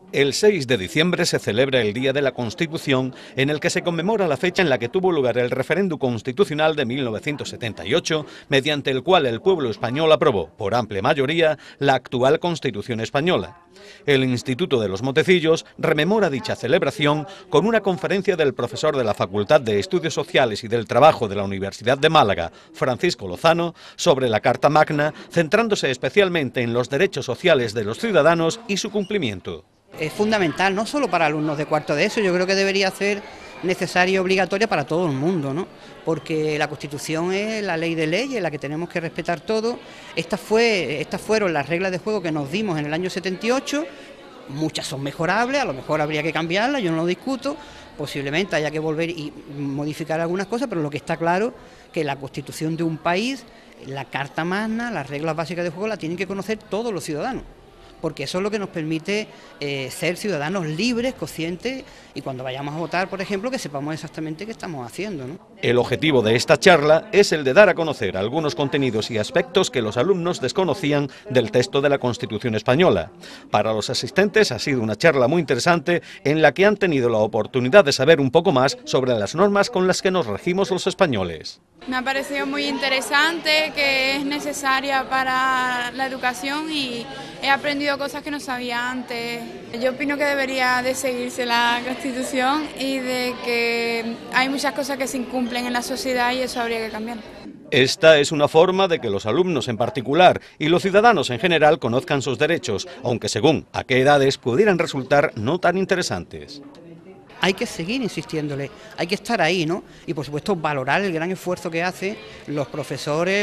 El 6 de diciembre se celebra el Día de la Constitución, en el que se conmemora la fecha en la que tuvo lugar el referéndum constitucional de 1978, mediante el cual el pueblo español aprobó, por amplia mayoría, la actual Constitución española. El Instituto de los Montecillos rememora dicha celebración con una conferencia del profesor de la Facultad de Estudios Sociales y del Trabajo de la Universidad de Málaga, Francisco Lozano, sobre la Carta Magna, centrándose especialmente en los derechos sociales de los ciudadanos y su cumplimiento. Es fundamental, no solo para alumnos de cuarto de ESO, yo creo que debería ser necesaria y obligatoria para todo el mundo, ¿no? Porque la Constitución es la ley de leyes, la que tenemos que respetar todos. Estas fueron las reglas de juego que nos dimos en el año 78, muchas son mejorables, a lo mejor habría que cambiarlas, yo no lo discuto, posiblemente haya que volver y modificar algunas cosas, pero lo que está claro es que la Constitución de un país, la Carta Magna, las reglas básicas de juego, las tienen que conocer todos los ciudadanos, porque eso es lo que nos permite ser ciudadanos libres, conscientes, y cuando vayamos a votar, por ejemplo, que sepamos exactamente qué estamos haciendo, ¿no? El objetivo de esta charla es el de dar a conocer algunos contenidos y aspectos que los alumnos desconocían del texto de la Constitución española. Para los asistentes ha sido una charla muy interesante en la que han tenido la oportunidad de saber un poco más sobre las normas con las que nos regimos los españoles. Me ha parecido muy interesante, que es necesaria para la educación y he aprendido cosas que no sabía antes. Yo opino que debería de seguirse la Constitución y de que hay muchas cosas que se incumplen en la sociedad y eso habría que cambiar. Esta es una forma de que los alumnos en particular y los ciudadanos en general conozcan sus derechos, aunque según a qué edades pudieran resultar no tan interesantes. Hay que seguir insistiéndole, hay que estar ahí, ¿no? Y por supuesto valorar el gran esfuerzo que hacen los profesores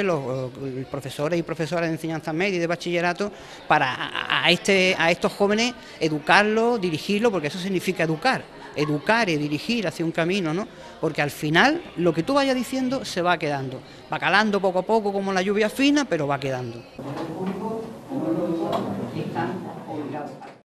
y profesoras de enseñanza media y de bachillerato para a estos jóvenes educarlos, dirigirlos, porque eso significa educar y dirigir hacia un camino, ¿no? Porque al final lo que tú vayas diciendo se va quedando, va calando poco a poco como la lluvia fina, pero va quedando.